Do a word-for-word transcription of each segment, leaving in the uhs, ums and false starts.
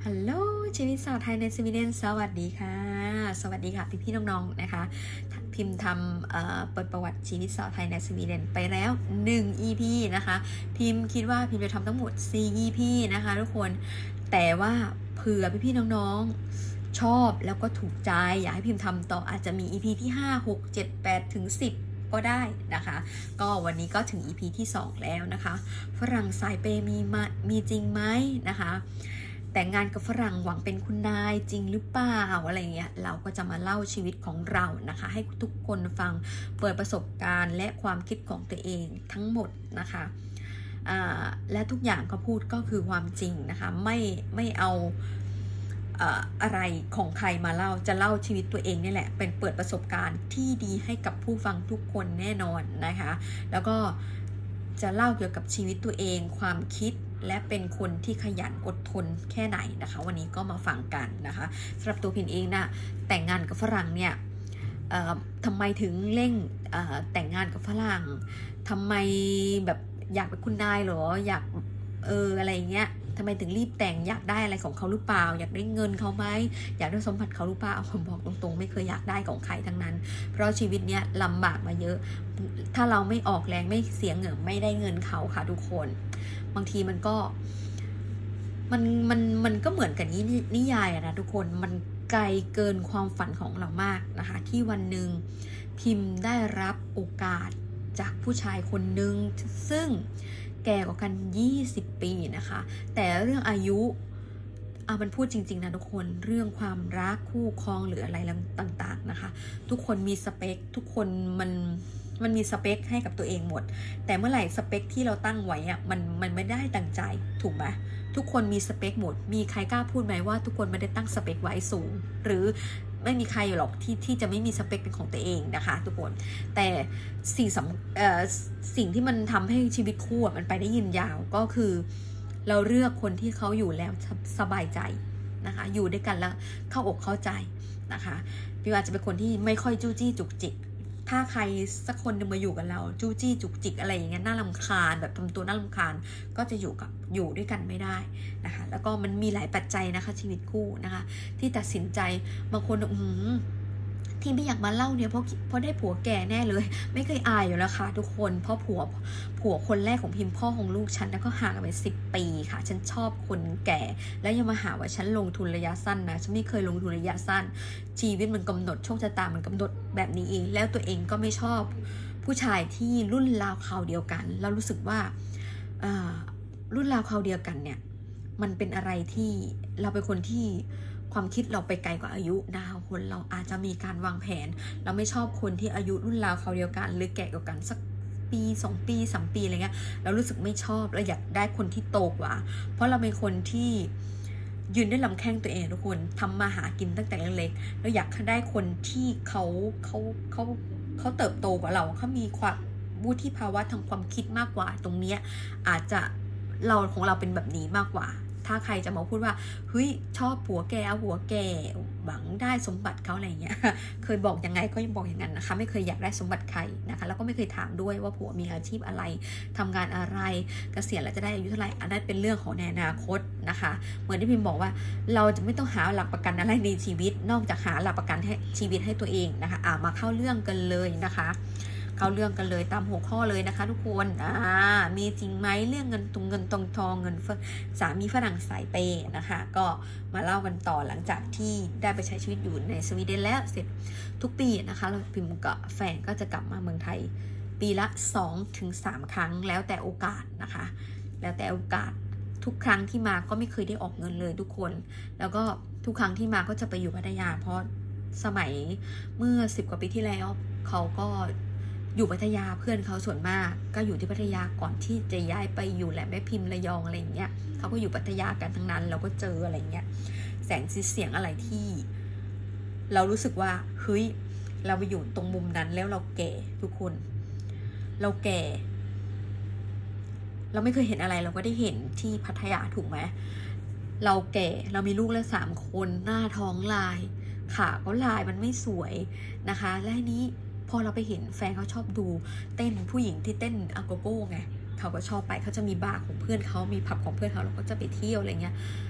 ฮัลโหลชีวิตสาวไทยในสวีเดนสวัสดีค่ะสวัสดีค่ะพี่พี่น้องๆนะคะพิมพ์ทำเอ่อเปิดประวัติชีวิตสาวไทยในสวีเดนไปแล้วหนึ่ง อี พี นะคะพิมพ์คิดว่าพิมพ์จะทำทั้งหมดสี่ อี พี นะคะทุกคนแต่ว่าเผื่อพี่พี่น้องๆชอบแล้วก็ถูกใจอยากให้พิมพ์ทำต่ออาจจะมี อี พี ที่ห้า หก เจ็ด แปดถึงสิบก็ได้นะคะก็วันนี้ก็ถึง อี พี ที่สองแล้วนะคะฝรั่งสายเปย์มีมามีจริงไหมนะคะแต่งงานกับฝรั่งหวังเป็นคุณนายจริงหรือเปล่าอะไรเงี้ยเราก็จะมาเล่าชีวิตของเรานะคะให้ทุกคนฟังเปิดประสบการณ์และความคิดของตัวเองทั้งหมดนะคะและทุกอย่างก็พูดก็คือความจริงนะคะไม่ไม่เอาอะไรของใครมาเล่าจะเล่าชีวิตตัวเองนี่แหละเป็นเปิดประสบการณ์ที่ดีให้กับผู้ฟังทุกคนแน่นอนนะคะแล้วก็จะเล่าเกี่ยวกับชีวิตตัวเองความคิดและเป็นคนที่ขยันอดทนแค่ไหนนะคะวันนี้ก็มาฟังกันนะคะสำหรับตัวพินเองนะแต่งงานกับฝรั่งเนี่ยทำไมถึงเร่งแต่งงานกับฝรั่งทำไมแบบอยากเป็นคุณนายหรออยากเอออะไรเงี้ยทำไมถึงรีบแต่งอยากได้อะไรของเขาหรือเปล่าอยากได้เงินเขาไหมอยากได้สมบัติเขาหรือเปล่าผมบอกตรงๆไม่เคยอยากได้ของใครทั้งนั้นเพราะชีวิตเนี้ยลำบากมาเยอะถ้าเราไม่ออกแรงไม่เสียเงินไม่ได้เงินเขาค่ะทุกคนบางทีมันก็มันมันมันก็เหมือนกับนินิยายอะนะทุกคนมันไกลเกินความฝันของเรามากนะคะที่วันหนึ่งพิมพ์ได้รับโอกาสจากผู้ชายคนหนึ่งซึ่งแก่กว่ากันยี่สิบปีนะคะแต่เรื่องอายุเอามันพูดจริงๆนะทุกคนเรื่องความรักคู่ครองหรืออะไรต่างๆนะคะทุกคนมีสเปคทุกคนมันมันมีสเปคให้กับตัวเองหมดแต่เมื่อไหร่สเปคที่เราตั้งไว้อะมันมันไม่ได้ตั้งใจถูกไหมทุกคนมีสเปคหมดมีใครกล้าพูดไหมว่าทุกคนไม่ได้ตั้งสเปคไว้สูงหรือไม่มีใครหรอกที่ที่จะไม่มีสเปคเป็นของตัวเองนะคะทุกคนแต่สิ่งสำเอ่อสิ่งที่มันทำให้ชีวิตคู่มันไปได้ยืนยาวก็คือเราเลือกคนที่เขาอยู่แล้วสบายใจนะคะอยู่ด้วยกันแล้วเข้าอกเข้าใจนะคะพี่อาจจะเป็นคนที่ไม่ค่อยจู้จี้จุกจิกถ้าใครสักคนนึงมาอยู่กับเราจู้จี้จุกจิกอะไรอย่างเงี้ยน่ารำคาญแบบทำตัวน่ารำคาญก็จะอยู่กับอยู่ด้วยกันไม่ได้นะคะแล้วก็มันมีหลายปัจจัยนะคะชีวิตคู่นะคะที่ตัดสินใจบางคนอืมที่ไม่อยากมาเล่าเนี่ยเพราะเพราะได้ผัวแก่แน่เลยไม่เคยอายอยู่แล้วค่ะทุกคนเพราะผัวผัวคนแรกของพิมพ์พ่อของลูกฉันแล้วก็ห่างกันไปสิบปีค่ะฉันชอบคนแก่แล้วยังมาหาว่าฉันลงทุนระยะสั้นนะฉันไม่เคยลงทุนระยะสั้นชีวิตมันกำหนดโชคชะตามันกำหนดแบบนี้เองแล้วตัวเองก็ไม่ชอบผู้ชายที่รุ่นราวคราวเดียวกันเรารู้สึกว่ารุ่นราวคราวเดียวกันเนี่ยมันเป็นอะไรที่เราเป็นคนที่ความคิดเราไปไกลกว่าอายุดาวคนเราอาจจะมีการวางแผนเราไม่ชอบคนที่อายุรุ่นราวเขาเดียวกันหรือแก่กว่ากันสักปีสองปีสามปีอะไรเงี้ยเรารู้สึกไม่ชอบเราอยากได้คนที่โตกว่าเพราะเราเป็นคนที่ยืนด้วยลำแข้งตัวเองทุกคนทำมาหากินตั้งแต่เล็กๆเราอยากได้คนที่เขาเขาเขาเขาเติบโตกว่าเราเขามีความวุฒิภาวะทางความคิดมากกว่าตรงเนี้ยอาจจะเราของเราเป็นแบบนี้มากกว่าถ้าใครจะมาพูดว่าเฮ้ยชอบผัวแก่เอาผัวแก่หวังได้สมบัติเขาอะไรเงี้ยเคยบอกยังไงก็ยังบอกอย่างนั้นนะคะไม่เคยอยากได้สมบัติใครนะคะแล้วก็ไม่เคยถามด้วยว่าผัวมีอาชีพอะไรทำงานอะไรเกษียณแล้วจะได้อายุเท่าไหร่อันนั้นเป็นเรื่องของในอนาคตนะคะเหมือนที่พิมบอกว่าเราจะไม่ต้องหาหลักประกันอะไรในชีวิตนอกจากหาหลักประกันให้ชีวิตให้ตัวเองนะคะอ่ามาเข้าเรื่องกันเลยนะคะเข้าเรื่องกันเลยตามหัวข้อเลยนะคะทุกคนอ่ามีจริงไหมเรื่องเงินตุงเงินตองทองเงินสามีฝรั่งสายเปย์นะคะก็มาเล่ากันต่อหลังจากที่ได้ไปใช้ชีวิตอยู่ในสวีเดนแล้วเสร็จทุกปีนะคะเราพิมพ์กับแฟนก็จะกลับมาเมืองไทยปีละ สองถึงสาม ครั้งแล้วแต่โอกาสนะคะแล้วแต่โอกาสทุกครั้งที่มาก็ไม่เคยได้ออกเงินเลยทุกคนแล้วก็ทุกครั้งที่มาก็จะไปอยู่พัทยาเพราะสมัยเมื่อสิบกว่าปีที่แล้วเขาก็อยู่พัทยาเพื่อนเขาส่วนมากก็อยู่ที่พัทยาก่อนที่จะย้ายไปอยู่แหลมแม่พิมพ์ระยองอะไรอย่างเงี้ยเขาก็อยู่พัทยากันทั้งนั้นเราก็เจออะไรเงี้ยแสงสีเสียงอะไรที่เรารู้สึกว่าเฮ้ยเราไปอยู่ตรงมุมนั้นแล้วเราแก่ทุกคนเราแก่เราไม่เคยเห็นอะไรเราก็ได้เห็นที่พัทยาถูกไหมเราแก่เรามีลูกแล้วสามคนหน้าท้องลายขาก็ลายมันไม่สวยนะคะและนี้พอเราไปเห็นแฟนเขาชอบดูเต้นผู้หญิงที่เต้นอาโกโก้ไงเขาก็ชอบไปเขาจะมีบาร์ของเพื่อนเขามีผับของเพื่อนเขาเราก็จะไปเที่ยวอะไรเงี้ย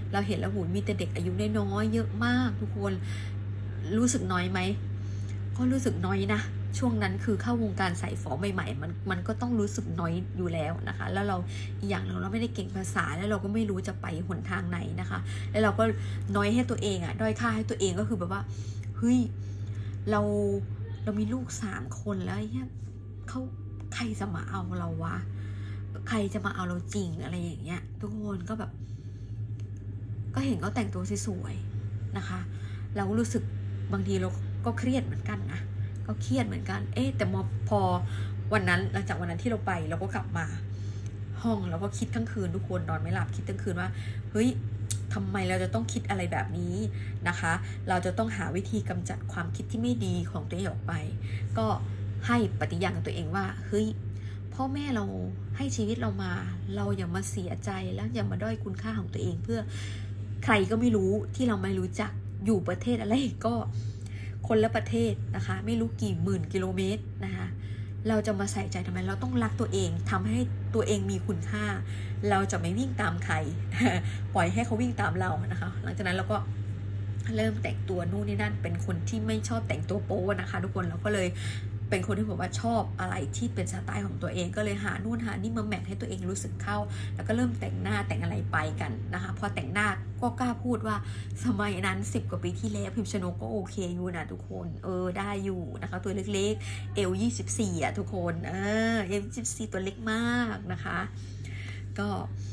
เราเห็นแล้วหูมีแต่เด็กอายุน้อยๆเยอะมากทุกคนรู้สึกน้อยไหมก็รู้สึกน้อยนะช่วงนั้นคือเข้าวงการใส่ฝอใหม่ๆมันมันก็ต้องรู้สึกน้อยอยู่แล้วนะคะแล้วเราอีกอย่างเราเราไม่ได้เก่งภาษาแล้วเราก็ไม่รู้จะไปหนทางไหนนะคะแล้วเราก็น้อยให้ตัวเองอะด้อยค่าให้ตัวเองก็คือแบบว่าเฮ้ยเราเรามีลูกสามคนแล้วเนี่ยเขาใครจะมาเอาเราวะใครจะมาเอาเราจริงอะไรอย่างเงี้ยทุกคนก็แบบก็เห็นเขาแต่งตัวสวยๆนะคะเราก็รู้สึกบางทีเราก็เครียดเหมือนกันนะก็เครียดเหมือนกันเอ๊ะแต่พอวันนั้นหลังจากวันนั้นที่เราไปเราก็กลับมาห้องเราก็คิดทั้งคืนทุกคนนอนไม่หลับคิดทั้งคืนว่าเฮ้ยทำไมเราจะต้องคิดอะไรแบบนี้นะคะเราจะต้องหาวิธีกำจัดความคิดที่ไม่ดีของตัวเองออกไปก็ให้ปฏิญาณกับตัวเองว่าเฮ้ยพ่อแม่เราให้ชีวิตเรามาเราอย่ามาเสียใจแล้วอย่ามาด้อยคุณค่าของตัวเองเพื่อใครก็ไม่รู้ที่เราไม่รู้จักอยู่ประเทศอะไรก็คนละประเทศนะคะไม่รู้กี่หมื่นกิโลเมตรนะคะเราจะมาใส่ใจทำไมเราต้องรักตัวเองทำให้ตัวเองมีคุณค่าเราจะไม่วิ่งตามใคร ปล่อยให้เขาวิ่งตามเรานะคะหลังจากนั้นเราก็เริ่มแต่งตัวนู่นนี่นั่นเป็นคนที่ไม่ชอบแต่งตัวโป๊นะคะทุกคนเราก็เลยเป็นคนที่บอกว่าชอบอะไรที่เป็นสไตล์ของตัวเองก็เลยหานู่นหานี่มาแมทให้ตัวเองรู้สึกเข้าแล้วก็เริ่มแต่งหน้าแต่งอะไรไปกันนะคะพอแต่งหน้าก็กล้าพูดว่าสมัยนั้นสิบกว่าปีที่แล้วพิมพ์ชนกก็โอเคอยู่นะทุกคนเออได้อยู่นะคะตัวเล็กๆเอลยี่สิบสี่อ่ะทุกคนเออเอลยี่สิบสี่ตัวเล็กมากนะคะก็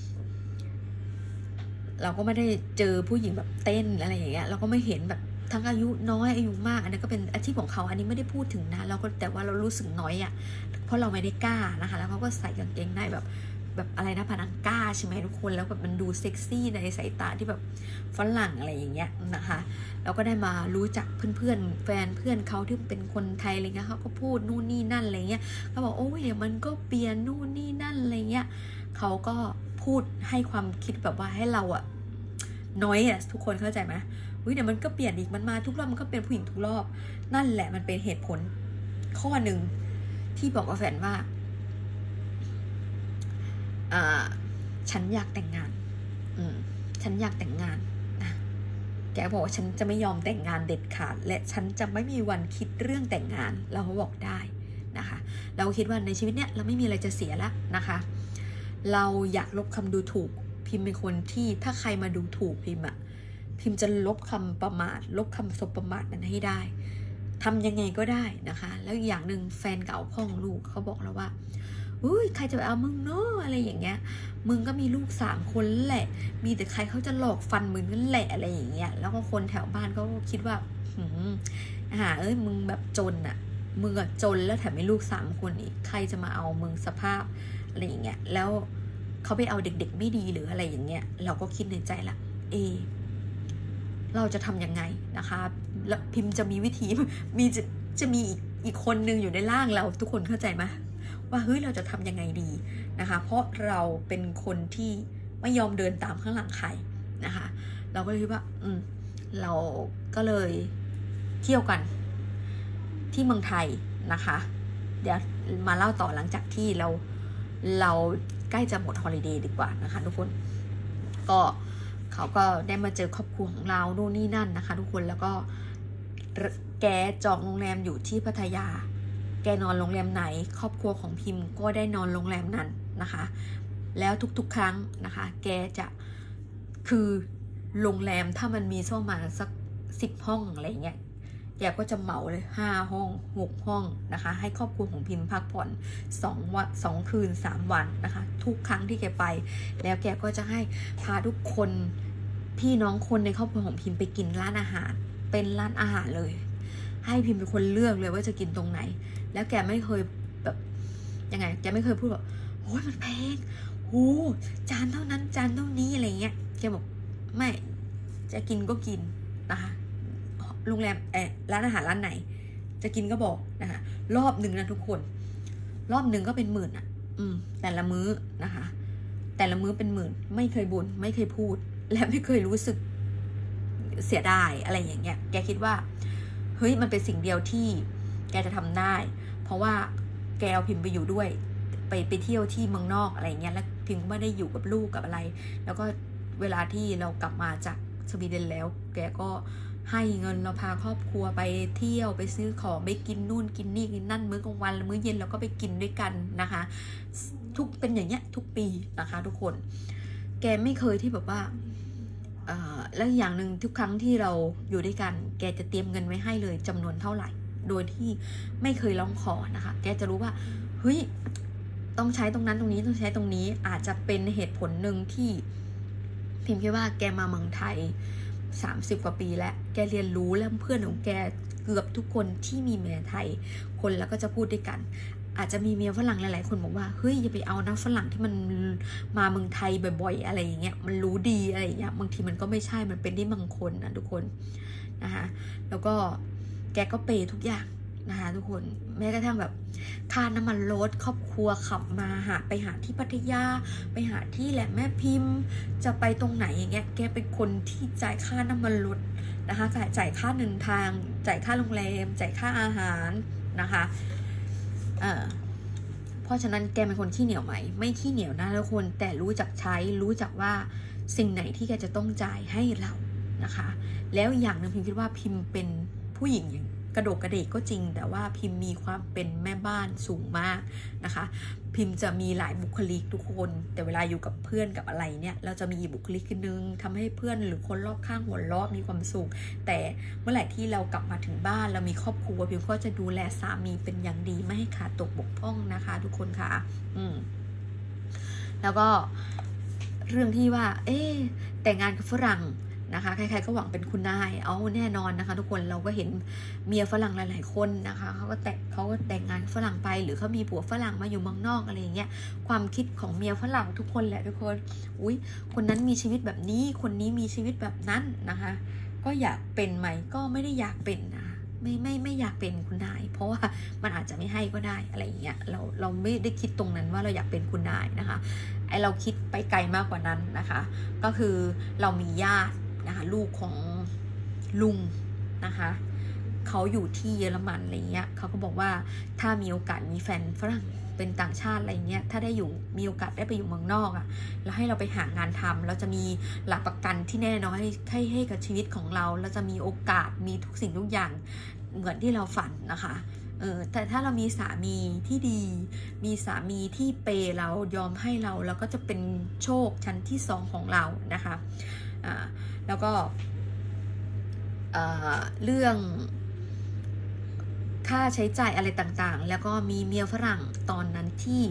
เราก็ไม่ได้เจอผู้หญิงแบบเต้นอะไรอย่างเงี้ยเราก็ไม่เห็นแบบทั้งอายุน้อยอายุมากอันนี้ก็เป็นอาชีพของเขาอันนี้ไม่ได้พูดถึงนะเราก็แต่ว่าเรารู้สึกน้อยอ่ะเพราะเราไม่ได้กล้านะคะแล้วเขาก็ใส่กางเกงในแบบแบบอะไรนะพนังก้าใช่ไหมทุกคนแล้วแบบมันดูเซ็กซี่ในสายตาที่แบบฝรั่งอะไรอย่างเงี้ยนะคะเราก็ได้มารู้จักเพื่อนๆแฟนเพื่อนเขาที่เป็นคนไทยอะไรเงี้ยเขาก็พูดนู่นนี่นั่นอะไรเงี้ยเขาบอกโอ้ยเดี๋ยวมันก็เปลี่ยนนู่นนี่นั่นอะไรเงี้ยเขาก็พูดให้ความคิดแบบว่าให้เราอะน้อยอะทุกคนเข้าใจไหมอุ้ยเดี๋ยวมันก็เปลี่ยนอีกมันมาทุกรอบมันก็เป็นผู้หญิงทุกรอบนั่นแหละมันเป็นเหตุผลข้อหนึ่งที่บอกกับแฟนว่าอ่าฉันอยากแต่งงานอืมฉันอยากแต่งงานนะแกบอกว่าฉันจะไม่ยอมแต่งงานเด็ดขาดและฉันจะไม่มีวันคิดเรื่องแต่งงานเราก็บอกได้นะคะเราคิดว่าในชีวิตเนี้ยเราไม่มีอะไรจะเสียแล้วนะคะเราอยากลบคำดูถูกพิมพ์เป็นคนที่ถ้าใครมาดูถูกพิมพ์อะพิมพ์จะลบคำประมาทลบคำสบประมาทนั้นให้ได้ทำยังไงก็ได้นะคะแล้วอย่างหนึ่งแฟนเก่าพ่อของลูกเขาบอกเราว่าอุ้ยใครจะไปเอามึงเนาะอะไรอย่างเงี้ยมึงก็มีลูกสามคนแหละมีแต่ใครเขาจะหลอกฟันมึงนั่นแหละอะไรอย่างเงี้ยแล้วก็คนแถวบ้านก็คิดว่าหืมหาเอ้ยมึงแบบจนอะมึงอะจนแล้วแถมมีลูกสามคนอีกใครจะมาเอามึงสภาพอะไรอย่างเงี้ยแล้วเขาไปเอาเด็กๆไม่ดีหรืออะไรอย่างเงี้ยเราก็คิดในใจละเอเราจะทำยังไงนะคะแล้วพิมพ์จะมีวิธีมีจะจะมีอีกอีกคนนึงอยู่ในร่างเราทุกคนเข้าใจไหมว่าเฮ้ยเราจะทำยังไงดีนะคะเพราะเราเป็นคนที่ไม่ยอมเดินตามข้างหลังใครนะคะเราก็เลยคิดว่าอืมเราก็เลยเที่ยวกันที่เมืองไทยนะคะเดี๋ยวมาเล่าต่อหลังจากที่เราเราใกล้จะหมดฮอลิเดย์ดีกว่านะคะทุกคนก็เขาก็ได้มาเจอครอบครัวของเราโน่นนี่นั่นนะคะทุกคนแล้วก็แกจองโรงแรมอยู่ที่พัทยาแกนอนโรงแรมไหนครอบครัวของพิมพ์ก็ได้นอนโรงแรมนั้นนะคะแล้วทุกๆครั้งนะคะแกจะคือโรงแรมถ้ามันมีสักประมาณสักสิบห้องอะไรเงี้ยแกก็จะเหมาเลยห้าห้องหกห้องนะคะให้ครอบครัวของพิมพ์พักผ่อนสองวันสองคืนสามวันนะคะทุกครั้งที่แกไปแล้วแกก็จะให้พาทุกคนพี่น้องคนในครอบครัวของพิมพ์ไปกินร้านอาหารเป็นร้านอาหารเลยให้พิมพ์เป็นคนเลือกเลยว่าจะกินตรงไหนแล้วแกไม่เคยแบบยังไงแกไม่เคยพูดแบบโอ้ยมันแพงโอ้จานเท่านั้นจานเท่านี้อะไรเงี้ยแกบอกไม่จะกินก็กินนะคะโรงแรมเออร้านอาหารร้านไหนจะกินก็บอกนะคะรอบหนึ่งนะทุกคนรอบหนึ่งก็เป็นหมื่นอ่ะอืมแต่ละมื้อนะคะแต่ละมื้อเป็นหมื่นไม่เคยบ่นไม่เคยพูดและไม่เคยรู้สึกเสียดายอะไรอย่างเงี้ยแกคิดว่าเฮ้ยมันเป็นสิ่งเดียวที่แกจะทำได้เพราะว่าแกเอาพิมพ์ไปอยู่ด้วยไปไปเที่ยวที่เมืองนอกอะไรเงี้ยแล้วพิมพ์ก็ไม่ได้อยู่กับลูกกับอะไรแล้วก็เวลาที่เรากลับมาจากสวีเดนแล้วแกก็ให้เงินเราพาครอบครัวไปเที่ยวไปซื้อของไปกินนู่นกินนี่กินนั่นมื้อกลางวันมื้อเย็นเราก็ไปกินด้วยกันนะคะทุกเป็นอย่างเงี้ยทุกปีนะคะทุกคนแกไม่เคยที่แบบว่าแล้วอย่างหนึ่งทุกครั้งที่เราอยู่ด้วยกันแกจะเตรียมเงินไว้ให้เลยจำนวนเท่าไหร่โดยที่ไม่เคยร้องขอนะคะแกจะรู้ว่าเฮ้ยต้องใช้ตรงนั้นตรงนี้ต้องใช้ตรงนี้อาจจะเป็นเหตุผลหนึ่งที่พิมพ์คิดว่าแกมาเมืองไทยสามสิบกว่าปีแล้วแกเรียนรู้แล้วเพื่อนของแกเกือบทุกคนที่มีเมียไทยคนแล้วก็จะพูดด้วยกันอาจจะมีเมียฝรั่งหลายๆคนบอกว่าเฮ้ยอย่าไปเอานะฝรั่งที่มันมาเมืองไทยบ่อยๆอะไรอย่างเงี้ยมันรู้ดีอะไรอย่างเงี้ยบางทีมันก็ไม่ใช่มันเป็นที่บางคนนะทุกคนนะคะแล้วก็แกก็เปย์ทุกอย่างนะคะทุกคนแม้กระทั่งแบบค่าน้ำมันรถครอบครัวขับมาหาไปหาที่พัทยาไปหาที่แหลมแม่พิมพ์จะไปตรงไหนอย่างเงี้ยแกเป็นคนที่จ่ายค่าน้ำมันรถนะคะจ่ายจ่ายค่าเดินทางจ่ายค่าโรงแรมจ่ายค่าอาหารนะคะเออเพราะฉะนั้นแกเป็นคนขี้เหนียวไหมไม่ขี้เหนียวนะทุกคนแต่รู้จักใช้รู้จักว่าสิ่งไหนที่แกจะต้องจ่ายให้เรานะคะแล้วอย่างนึงพิมคิดว่าพิมเป็นผู้หญิงอย่างกระโดดกระเดกก็จริงแต่ว่าพิมมีความเป็นแม่บ้านสูงมากนะคะพิมจะมีหลายบุคลิกทุกคนแต่เวลาอยู่กับเพื่อนกับอะไรเนี่ยเราจะมีบุคลิกนึงทำให้เพื่อนหรือคนรอบข้างหัวเราะมีความสุขแต่เมื่อไหร่ที่เรากลับมาถึงบ้านเรามีครอบครัวพิมก็จะดูแลสามีเป็นอย่างดีไม่ให้ขาดตกบกพร่องนะคะทุกคนค่ะอืมแล้วก็เรื่องที่ว่าเอ๊ะแต่งงานกับฝรั่งนะคะใครๆก็หวังเป็นคุณนายเอาแน่นอนนะคะทุกคนเราก็เห็นเมียฝรั่งหลายๆคนนะคะเขาก็แต่เขาก็แต่งงานฝรั่งไปหรือเขามีผัวฝรั่งมาอยู่เมืองนอกอะไรอย่างเงี้ยความคิดของเมียฝรั่งทุกคนแหละทุกคนอุ้ยคนนั้นมีชีวิตแบบนี้คนนี้มีชีวิตแบบนั้นนะคะก็อยากเป็นไหมก็ไม่ได้อยากเป็นนะไม่ไม่ไม่อยากเป็นคุณนายเพราะว่ามันอาจจะไม่ให้ก็ได้อะไรอย่างเงี้ยเราเราไม่ได้คิดตรงนั้นว่าเราอยากเป็นคุณนายนะคะไอเราคิดไปไกลมากกว่านั้นนะคะก็คือเรามีญาตินะคะลูกของลุงนะคะเขาอยู่ที่เยอรมันอะไรเงี้ยเขาก็บอกว่าถ้ามีโอกาสมีแฟนฝรั่งเป็นต่างชาติอะไรเงี้ยถ้าได้อยู่มีโอกาสได้ไปอยู่เมืองนอกอ่ะแล้วให้เราไปหางานทำเราจะมีหลักประกันที่แน่นอนให้ให้ให้กับชีวิตของเราเราจะมีโอกาสมีทุกสิ่งทุกอย่างเหมือนที่เราฝันนะคะเออแต่ถ้าเรามีสามีที่ดีมีสามีที่เปย์เรายอมให้เราเราก็จะเป็นโชคชั้นที่สองของเรานะคะอ่าแล้วก็เรื่องค่าใช้จ่ายอะไรต่างๆแล้วก็มีเมียฝรั่งตอนนั้นที่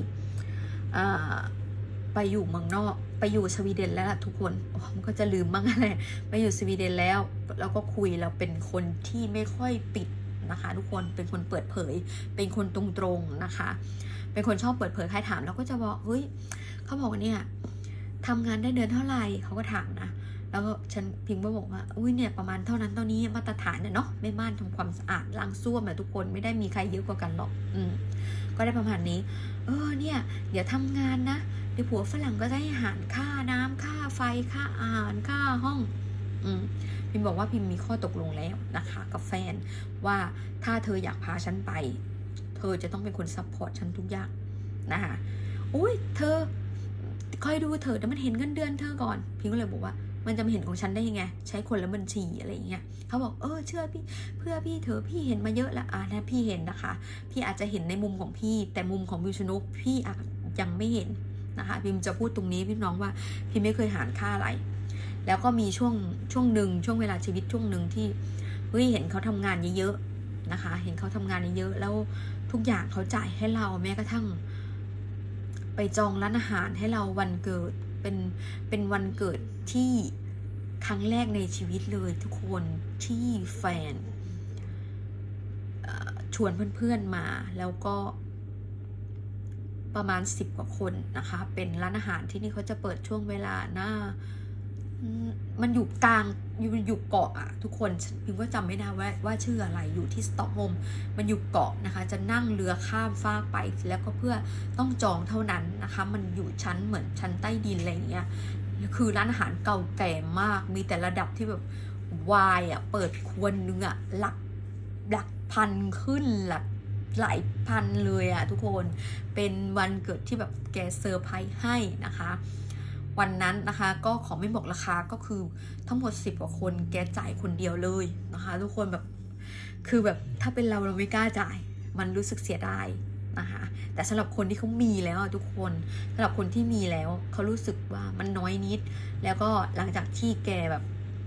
ไปอยู่เมืองนอกไปอยู่สวีเดนแล้วล่ะทุกคนมันก็จะลืมบ้างอะไรไปอยู่สวีเดนแล้วเราก็คุยเราเป็นคนที่ไม่ค่อยปิดนะคะทุกคนเป็นคนเปิดเผยเป็นคนตรงๆนะคะเป็นคนชอบเปิดเผยใครถามเราก็จะบอกเฮ้ยเขาบอกว่าเนี่ยทำงานได้เดือนเท่าไหร่เขาก็ถามนะแล้วฉันพิมพ์ก็บอกว่าอุ้ยเนี่ยประมาณเท่านั้นเท่านี้มาตรฐานเนี่ยเนาะแม่บ้านทำความสะอาดล้างส้วมแบบทุกคนไม่ได้มีใครเยอะกว่ากันหรอกอืมก็ได้ประมาณนี้เออเนี่ยเดี๋ยวทำงานนะเดี๋ยวผัวฝรั่งก็ได้อาหารค่าน้ำค่าไฟค่าอาหารค่าห้องอืมพิมพ์บอกว่าพิมพ์มีข้อตกลงแล้วนะคะกับแฟนว่าถ้าเธออยากพาฉันไปเธอจะต้องเป็นคนซัพพอร์ตฉันทุกอย่างนะคะอุ้ยเธอคอยดูเธอแต่มันเห็นเงินเดือนเธอก่อนพิมก็เลยบอกว่ามันจะมาเห็นของฉันได้ยังไงใช้คนละบัญชีอะไรอย่างเงี้ยเขาบอกเออเชื่อพี่เพื่อพี่เธอพี่เห็นมาเยอะแล้วอ่ะนะพี่เห็นนะคะพี่อาจจะเห็นในมุมของพี่แต่มุมของวิวชนุกพี่อาจยังไม่เห็นนะคะพิมจะพูดตรงนี้พี่น้องว่าพิมไม่เคยหารค่าอะไรแล้วก็มีช่วงช่วงหนึ่งช่วงเวลาชีวิตช่วงหนึ่งที่เฮ้ยเห็นเขาทำงานเยอะๆนะคะเห็นเขาทำงานเยอะแล้วทุกอย่างเขาจ่ายให้เราแม้กระทั่งไปจองร้านอาหารให้เราวันเกิดเป็นเป็นวันเกิดที่ครั้งแรกในชีวิตเลยทุกคนที่แฟนชวนเพื่อนๆมาแล้วก็ประมาณสิบกว่าคนนะคะเป็นร้านอาหารที่นี่เขาจะเปิดช่วงเวลาหน้ามันอยู่กลางอยู่อยู่เกาะอะทุกคนพิมก็จำไม่ได้ว่าว่าชื่ออะไรอยู่ที่สต็อกโฮล์มมันอยู่เกาะนะคะจะนั่งเรือข้ามฟากไปแล้วก็เพื่อต้องจองเท่านั้นนะคะมันอยู่ชั้นเหมือนชั้นใต้ดินอะไรอย่างเงี้ยคือร้านอาหารเก่าแก่มากมีแต่ระดับที่แบบวายอ่ะเปิดควนนึงอ่ะหลักหลักพันขึ้นหลักหลายพันเลยอ่ะทุกคนเป็นวันเกิดที่แบบแกเซอร์ไพรส์ให้นะคะวันนั้นนะคะก็ขอไม่บอกราคาก็คือทั้งหมดสิบกว่าคนแกจ่ายคนเดียวเลยนะคะทุกคนแบบคือแบบถ้าเป็นเราเราไม่กล้าจ่ายมันรู้สึกเสียดายนะคะแต่สำหรับคนที่เขามีแล้วทุกคนสำหรับคนที่มีแล้วเขารู้สึกว่ามันน้อยนิดแล้วก็หลังจากที่แกแบบ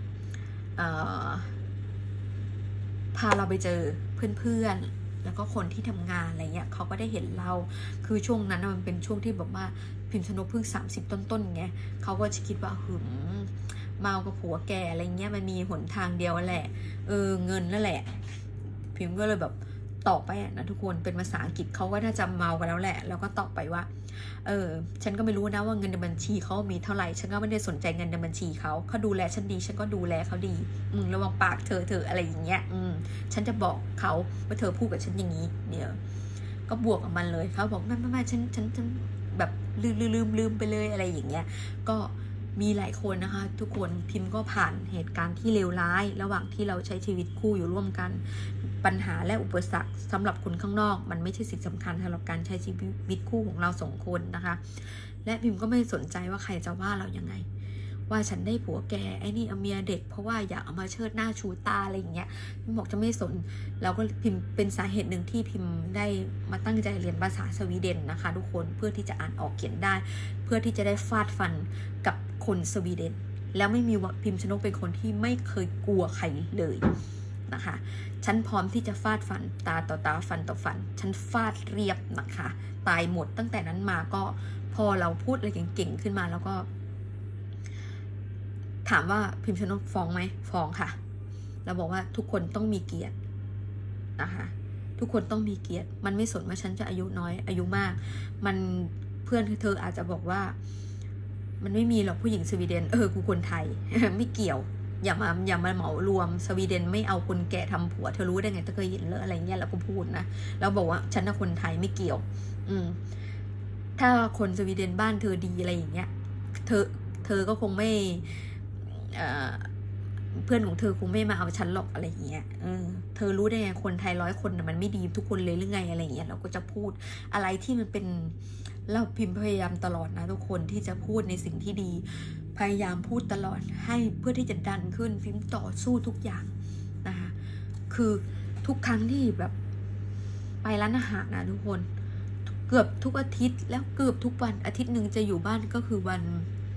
พาเราไปเจอเพื่อนๆแล้วก็คนที่ทำงานอะไรเงี้ยเขาก็ได้เห็นเราคือช่วงนั้นมันเป็นช่วงที่แบบว่าพิมพ์ชนกเพิ่งสามสิบต้นๆไงเขาก็จะคิดว่าหึมเมากับผัวแกอะไรเงี้ยมันมีหนทางเดียวแหละเออเงินนั่นแหละพิมพ์ก็เลยแบบตอบไปนะทุกคนเป็นภาษาอังกฤษเขาก็น่าจะเมากันแล้วแหละแล้วก็ตอบไปว่าเออฉันก็ไม่รู้นะว่าเงินในบัญชีเขามีเท่าไหร่ฉันก็ไม่ได้สนใจเงินในบัญชีเขาเขาดูแลฉันดีฉันก็ดูแลเขาดีอืมระวังปากเธอเธออะไรอย่างเงี้ยอืมฉันจะบอกเขาว่าเธอพูดกับฉันอย่างนี้เนี่ยก็บวกกับมันเลยเขาบอกไม่ไม่ไม่ฉันฉันฉันแบบลืมลืมลืมลืมไปเลยอะไรอย่างเงี้ยก็มีหลายคนนะคะทุกคนพิมพ์ก็ผ่านเหตุการณ์ที่เลวร้ายระหว่างที่เราใช้ชีวิตคู่อยู่ร่วมกันปัญหาและอุปสรรคสำหรับคนข้างนอกมันไม่ใช่สิ่งสำคัญสำหรับการใช้ชีวิตคู่ของเราสองคนนะคะและพิมก็ไม่สนใจว่าใครจะว่าเรายังไงว่าฉันได้ผัวแกไอ้นี่เอาเมียเด็กเพราะว่าอยากเอามาเชิดหน้าชูตาอะไรอย่างเงี้ยพิมบอกจะไม่สนเราก็พิมเป็นสาเหตุหนึ่งที่พิมได้มาตั้งใจเรียนภาษาสวีเดนนะคะทุกคนเพื่อที่จะอ่านออกเขียนได้เพื่อที่จะได้ฟาดฟันกับคนสวีเดนแล้วไม่มีพิมชนกเป็นคนที่ไม่เคยกลัวใครเลยนะคะฉันพร้อมที่จะฟาดฟันตาต่อตาฟันต่อฟันฉันฟาดเรียบนะคะตายหมดตั้งแต่นั้นมาก็พอเราพูดอะไรเก่งๆขึ้นมาแล้วก็ถามว่าพิมพ์ชนกฟ้องไหมฟ้องค่ะเราบอกว่าทุกคนต้องมีเกียรตินะคะทุกคนต้องมีเกียรติมันไม่สนว่าฉันจะอายุน้อยอายุมากมันเพื่อนเธออาจจะบอกว่ามันไม่มีหรอกผู้หญิงสวีเดนเออกูคนไทย ไม่เกี่ยวอย่ามาอย่ามาเหมารวมสวีเดนไม่เอาคนแก่ทำผัวเธอรู้ได้ไงเธอเคยเห็นเลอะอะไรเงี้ยเราก็พูดนะเราบอกว่าฉันเป็นคนไทยไม่เกี่ยวอืมถ้าคนสวีเดนบ้านเธอดีอะไรอย่างเงี้ยเธอเธอก็คงไม่เอ่อเพื่อนของเธอคงไม่มาเอาฉันหรอกอะไรอย่างเงี้ยเออเธอรู้ได้ไงคนไทยร้อยคนนะมันไม่ดีทุกคนเลยหรือไงอะไรอย่างเงี้ยเราก็จะพูดอะไรที่มันเป็นเราพิมพ์พยายามตลอดนะทุกคนที่จะพูดในสิ่งที่ดีพยายามพูดตลอดให้เพื่อที่จะดันขึ้นพิมพ์ต่อสู้ทุกอย่างนะคะคือทุกครั้งที่แบบไปร้านอาหารนะทุกคนเกือบทุกอาทิตย์แล้วเกือบทุกวันอาทิตย์หนึ่งจะอยู่บ้านก็คือวัน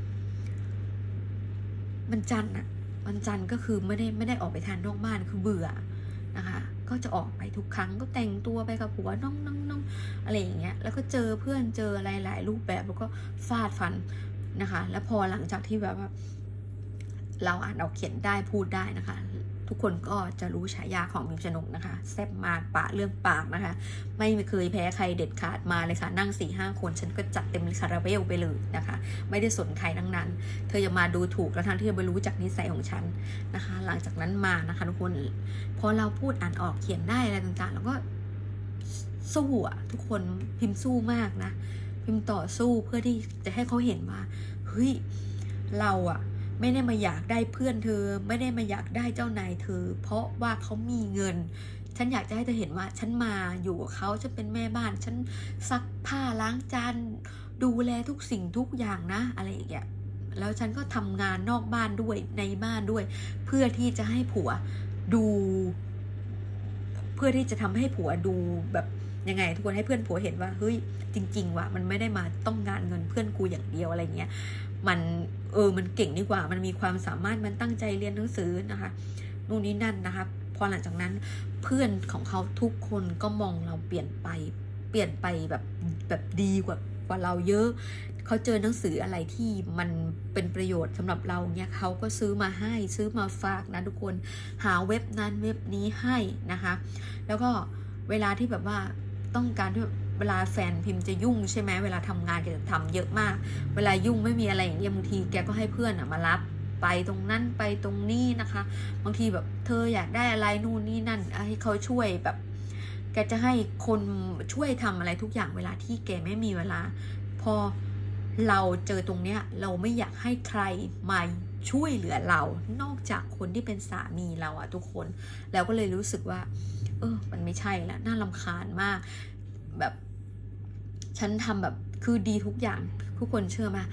วันจันทร์อะวันจันทร์ก็คือไม่ได้ไม่ได้ออกไปทานนอกบ้านคือเบื่อนะคะก็จะออกไปทุกครั้งก็แต่งตัวไปกับผัวน้องน้องน้องอะไรอย่างเงี้ยแล้วก็เจอเพื่อนเจออะไรหลายรูปแบบแล้วก็ฟาดฟันนะคะแล้วพอหลังจากที่แบบว่าเราอ่านออกเขียนได้พูดได้นะคะทุกคนก็จะรู้ฉายาของพิมพ์ชนกนะคะแซ่บมากปะเรื่องปากนะคะไม่เคยแพ้ใครเด็ดขาดมาเลยค่ะนั่งสี่ห้าคนฉันก็จัดเต็มคาราเบลไปเลยนะคะไม่ได้สนใครทั้งนั้นเธออย่ามาดูถูกแล้วทั้งที่เธอไม่รู้จักนิสัยของฉันนะคะหลังจากนั้นมานะคะทุกคนพอเราพูดอ่านออกเขียนได้อะไรต่างๆเราก็สู้อะทุกคนพิมพ์สู้มากนะพิมพ์ต่อสู้เพื่อที่จะให้เขาเห็นว่าเฮ้ยเราอะไม่ได้มาอยากได้เพื่อนเธอไม่ได้มาอยากได้เจ้านายเธอเพราะว่าเขามีเงินฉันอยากจะให้เธอเห็นว่าฉันมาอยู่กับเขาฉันเป็นแม่บ้านฉันซักผ้าล้างจานดูแลทุกสิ่งทุกอย่างนะอะไรอย่างเงี้ยแล้วฉันก็ทำงานนอกบ้านด้วยในบ้านด้วยเพื่อที่จะให้ผัวดูเพื่อที่จะทำให้ผัวดูแบบยังไงทุกคนให้เพื่อนผัวเห็นว่าเฮ้ยจริงๆว่ะมันไม่ได้มาต้องการเงินเพื่อนกูอย่างเดียวอะไรเงี้ยมันเออมันเก่งดีกว่ามันมีความสามารถมันตั้งใจเรียนหนังสือนะคะนู่นนี่นั่นนะคะพอหลังจากนั้นเพื่อนของเขาทุกคนก็มองเราเปลี่ยนไปเปลี่ยนไปแบบแบบดีกว่ากว่าเราเยอะเขาเจอหนังสืออะไรที่มันเป็นประโยชน์สำหรับเราเนี่ยเขาก็ซื้อมาให้ซื้อมาฝากนะทุกคนหาเว็บนั้นเว็บนี้ให้นะคะแล้วก็เวลาที่แบบว่าต้องการที่เวลาแฟนพิมพ์จะยุ่งใช่ไหมเวลาทำงานแกจะทำเยอะมากเวลายุ่งไม่มีอะไรอย่างเงี้ยบางทีแกก็ให้เพื่อนอะมารับไปตรงนั้นไปตรงนี้นะคะบางทีแบบเธออยากได้อะไรนู่นนี่นั่นให้เขาช่วยแบบแกจะให้คนช่วยทำอะไรทุกอย่างเวลาที่แกไม่มีเวลาพอเราเจอตรงเนี้ยเราไม่อยากให้ใครมาช่วยเหลือเรานอกจากคนที่เป็นสามีเราอะทุกคนแล้วก็เลยรู้สึกว่าเออมันไม่ใช่ละน่ารำคาญมากแบบฉันทำแบบคือดีทุกอย่างทุกคนเชื่อไหม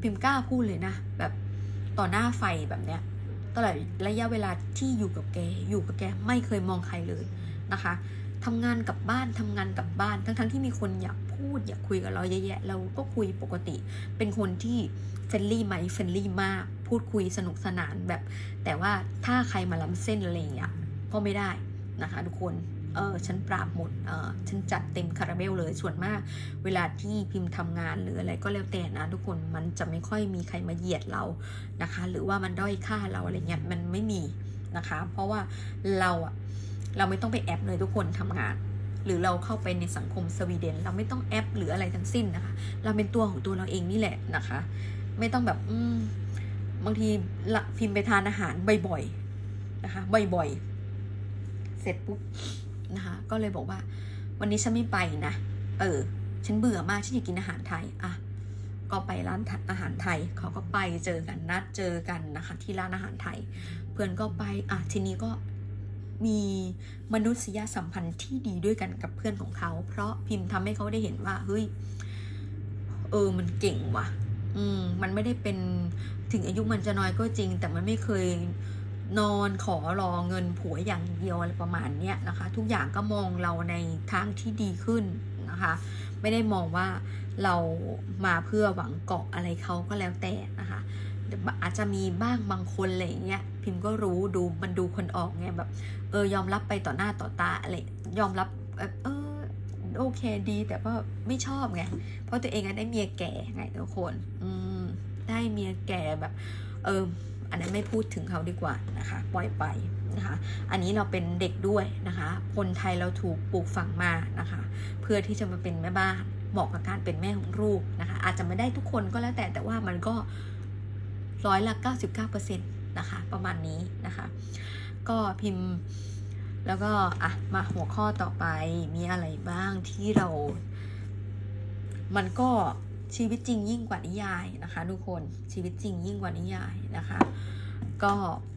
พิมพ์กล้าพูดเลยนะแบบต่อหน้าไฟแบบเนี้ยตลอดระยะเวลาที่อยู่กับแกอยู่กับแกไม่เคยมองใครเลยนะคะทำงานกับบ้านทำงานกับบ้านทั้งๆ ที่มีคนอยากพูดอยากคุยกับเราเยอะแยะเราก็คุยปกติเป็นคนที่เฟรนลี่ไหมเฟรนลี่มากพูดคุยสนุกสนานแบบแต่ว่าถ้าใครมาล้ำเส้นอะไรอย่างเงี้ยก็ไม่ได้นะคะทุกคนเออฉันปราบหมดเออฉันจัดเต็มคาราเมลเลยส่วนมากเวลาที่พิมพ์ทำงานหรืออะไรก็แล้วแต่นะทุกคนมันจะไม่ค่อยมีใครมาเหยียดเรานะคะหรือว่ามันด้อยค่าเราอะไรเงี้ยมันไม่มีนะคะเพราะว่าเราอะเราไม่ต้องไปแอปเลยทุกคนทำงานหรือเราเข้าไปในสังคมสวีเดนเราไม่ต้องแอปหรืออะไรทั้งสิ้นนะคะเราเป็นตัวของตัวเราเองนี่แหละนะคะไม่ต้องแบบอืมบางทีละพิมพ์ไปทานอาหารบ่อยๆนะคะบ่อยๆเสร็จปุ๊บนะคะก็เลยบอกว่าวันนี้ฉันไม่ไปนะเออฉันเบื่อมากฉันอยากกินอาหารไทยอ่ะก็ไปร้านอาหารไทยเขาก็ไปเจอกันนัดเจอกันนะคะที่ร้านอาหารไทยเพื่อนก็ไปอ่ะทีนี้ก็มีมนุษยสัมพันธ์ที่ดีด้วยกันกับเพื่อนของเขาเพราะพิมพ์ทำให้เขาได้เห็นว่าเฮ้ยเออมันเก่งว่ะอืมมันไม่ได้เป็นถึงอายุมันจะน้อยก็จริงแต่มันไม่เคยนอนขอรอเงินผัวอย่างเดียวอะไรประมาณเนี้ยนะคะทุกอย่างก็มองเราในทางที่ดีขึ้นนะคะไม่ได้มองว่าเรามาเพื่อหวังเกาะอะไรเขาก็แล้วแต่นะคะอาจจะมีบ้างบางคนอะไรอย่างเงี้ยพิมพ์ก็รู้ดูมันดูคนออกไงแบบเออยอมรับไปต่อหน้าต่อตาอะไรยอมรับเออโอเคดีแต่ว่าไม่ชอบไงเพราะตัวเองได้เมียแก่ไงทุกคนอืมได้เมียแก่แบบเอออันนั้นไม่พูดถึงเขาดีกว่านะคะปล่อยไปนะคะอันนี้เราเป็นเด็กด้วยนะคะคนไทยเราถูกปลูกฝังมานะคะเพื่อที่จะมาเป็นแม่บ้านเหมาะกับการเป็นแม่ของลูกนะคะอาจจะไม่ได้ทุกคนก็แล้วแต่แต่ว่ามันก็ร้อยละเก้าสิบเก้าเปอร์เซ็นต์นะคะประมาณนี้นะคะก็พิมพ์แล้วก็อ่ะมาหัวข้อต่อไปมีอะไรบ้างที่เรามันก็ชีวิตจริงยิ่งกว่านิยายนะคะทุกคนชีวิตจริงยิ่งกว่านิยายนะคะก็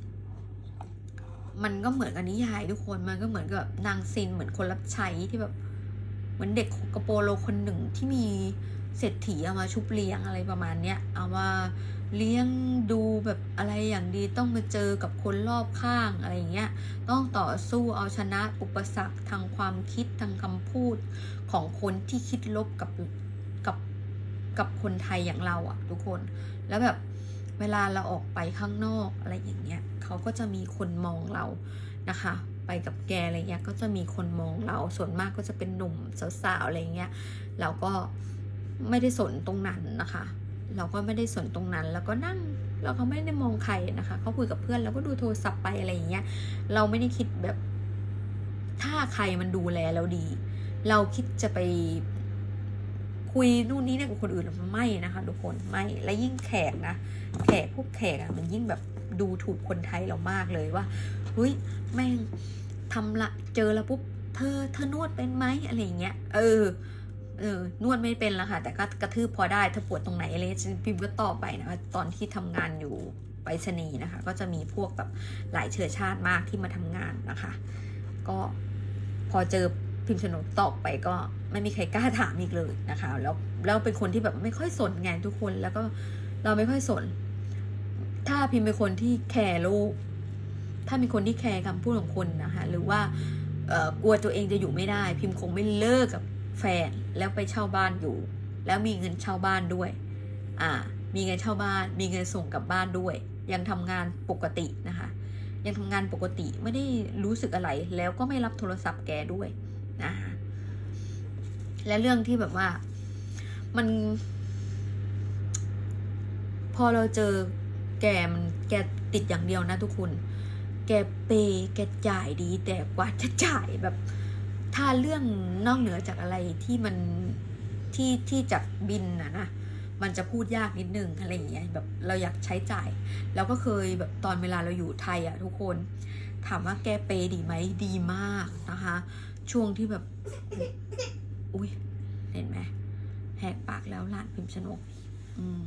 มันก็เหมือนกับนิยายทุกคนมันก็เหมือนกับนางซินเหมือนคนรับใช้ที่แบบเหมือนเด็กกระโปโลคนหนึ่งที่มีเศรษฐีเอามาชุบเลี้ยงอะไรประมาณเนี้ยเอามาเลี้ยงดูแบบอะไรอย่างดีต้องมาเจอกับคนรอบข้างอะไรอย่างเงี้ยต้องต่อสู้เอาชนะอุปสรรคทางความคิดทางคำพูดของคนที่คิดลบกับกับกับคนไทยอย่างเราอะทุกคนแล้วแบบเวลาเราออกไปข้างนอกอะไรอย่างเงี้ยเขาก็จะมีคนมองเรานะคะไปกับแกอะไรเงี้ยก็จะมีคนมองเราส่วนมากก็จะเป็นหนุ่มสาวๆอะไรเงี้ยเราก็ไม่ได้สนตรงนั้นนะคะเราก็ไม่ได้สนตรงนั้นแล้วก็นั่งเราก็ไม่ได้มองใครนะคะเขาคุยกับเพื่อนเราก็ดูโทรศัพท์ไปอะไรอย่างเงี้ยเราไม่ได้คิดแบบถ้าใครมันดูแลเราดีเราคิดจะไปคุยนู่นนี่เนี่ยกับคนอื่นหรือไม่นะคะทุกคนไม่และยิ่งแขกนะแขกพวกแขกอะมันยิ่งแบบดูถูกคนไทยเรามากเลยว่าเฮ้ยแม่งทำละเจอแล้วปุ๊บเธอเธอนวดเป็นไหมอะไรอย่างเงี้ยเออเออนวดไม่เป็นละค่ะแต่ก็กระทืบพอได้ถ้าปวดตรงไหนอะไรพิมพ์ก็ตอบไปนะคะตอนที่ทำงานอยู่ไปรษณีย์นะคะก็จะมีพวกแบบหลายเชื้อชาติมากที่มาทำงานนะคะก็พอเจอพิมพ์สนุกตอบไปก็ไม่มีใครกล้าถามอีกเลยนะคะแล้วแล้วเป็นคนที่แบบไม่ค่อยสนไงทุกคนแล้วก็เราไม่ค่อยสนถ้าพิมพ์เป็นคนที่แคร์โลกถ้ามีคนที่แคร์คำพูดของคนนะคะหรือว่ากลัวตัวเองจะอยู่ไม่ได้พิมพ์คงไม่เลิกกับแฟนแล้วไปเช่าบ้านอยู่แล้วมีเงินเช่าบ้านด้วยอ่ามีเงินเช่าบ้านมีเงินส่งกลับบ้านด้วยยังทำงานปกตินะคะยังทำงานปกติไม่ได้รู้สึกอะไรแล้วก็ไม่รับโทรศัพท์แกด้วยนะคะและเรื่องที่แบบว่ามันพอเราเจอแกมันแกติดอย่างเดียวนะทุกคนแกเปย์แกจ่ายดีแต่กว่าจะจ่ายแบบถ้าเรื่องนอกเหนือจากอะไรที่มันที่ที่จากบินนะนะมันจะพูดยากนิดนึงอะไรอย่างเงี้ยแบบเราอยากใช้จ่ายแล้วก็เคยแบบตอนเวลาเราอยู่ไทยอะทุกคนถามว่าแกเปย์ดีไหมดีมากนะคะช่วงที่แบบอุ้ยเห็นไหมแหกปากแล้วหลานพิมพ์ชนกอืม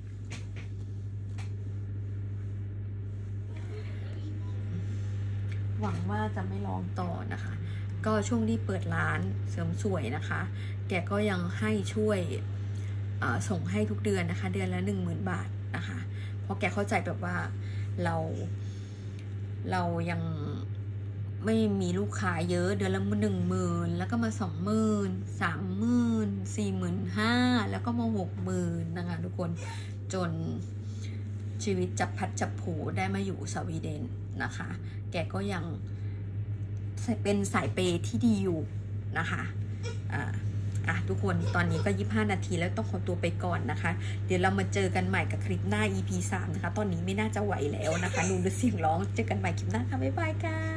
หวังว่าจะไม่ลองต่อนะคะก็ช่วงที่เปิดร้านเสริมสวยนะคะแกก็ยังให้ช่วยส่งให้ทุกเดือนนะคะเดือนละหนึ่งหมื่นบาทนะคะเพราะแกเข้าใจแบบว่าเราเรายังไม่มีลูกค้าเยอะเดือนละหนึ่งหมื่นแล้วก็มาสองหมื่นสามหมื่นสี่หมื่นห้าแล้วก็มาหกหมื่นนะคะทุกคนจนชีวิตจับพัดจับผูได้มาอยู่สวีเดนนะคะแกก็ยังเป็นสายเปย์ที่ดีอยู่นะคะอ่าอ่ะทุกคนตอนนี้ก็ยี่สิบห้านาทีแล้วต้องขอตัวไปก่อนนะคะเดี๋ยวเรามาเจอกันใหม่กับคลิปหน้า อี พี สามนะคะตอนนี้ไม่น่าจะไหวแล้วนะคะนูนเสียงร้องเจอกันใหม่คลิปหน้าค่ะบ๊ายบายค่ะ